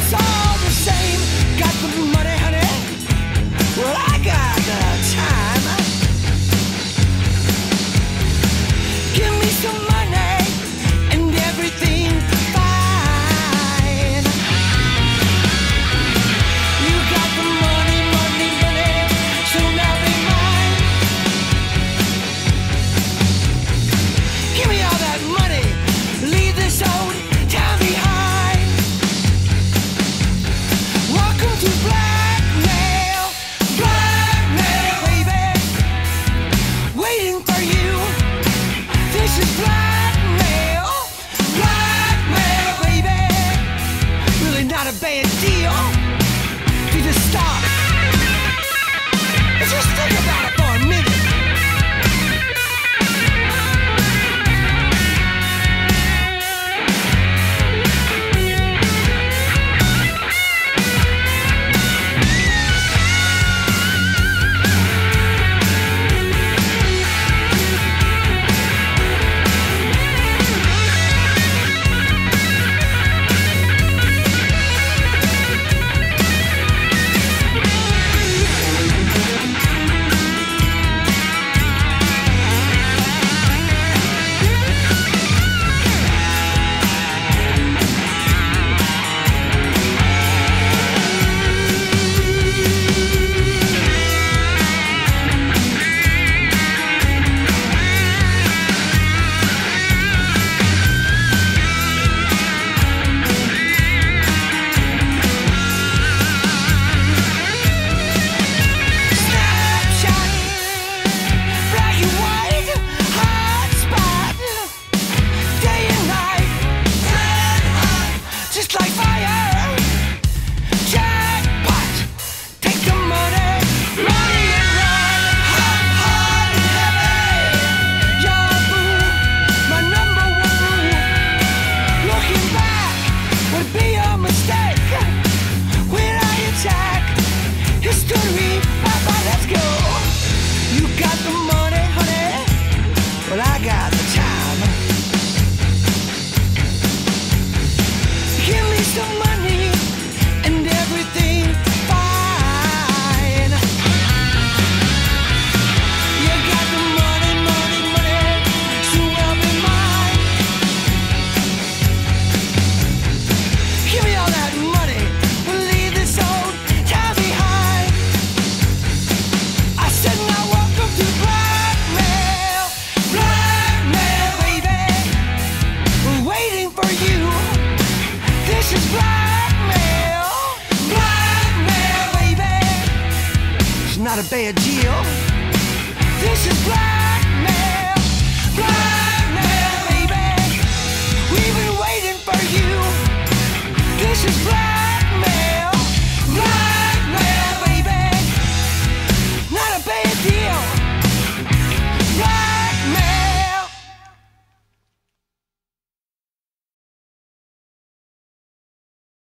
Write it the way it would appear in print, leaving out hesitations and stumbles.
it's all the same. Got the money, honey. Well, I got the time. Give me some money and everything fine. You got the money, money, money, so now be mine. Give me all that money, leave this old town behind. Welcome to blackmail, blackmail, baby. Waiting for you. This is blackmail, blackmail, baby. Really not a bad deal. If you just stop and just think about it for a minute. Like fire, jackpot, take the money, money and run, hot, hot and heavy. Your boo, my number one rule. Looking back would be a mistake. When I attack history, papa, let's go. You got the money, honey. Well, I got the time. Give me some money and everything fine. You got the money, money, money, so I'll be mine. Give me all that money, we'll leave this old town behind. I said now welcome to blackmail, blackmail, baby. We're waiting for you. This is blackmail, blackmail, baby. It's not a bad deal. This is blackmail.